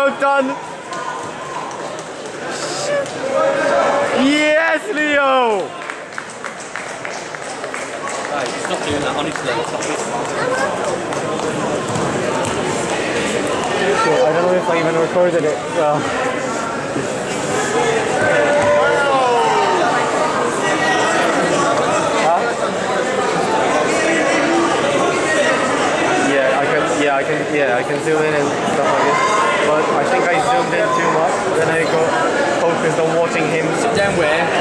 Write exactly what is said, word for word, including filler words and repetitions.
Well done. Yes, Leo. Right, stop doing that, honestly. Stop it. Shit, I don't know if I even recorded it. Well. Huh? Yeah, I can. Yeah, I can. Yeah, I can zoom in and stuff like this. But I think I zoomed in too much. Then I got focused on watching him. Sit down where?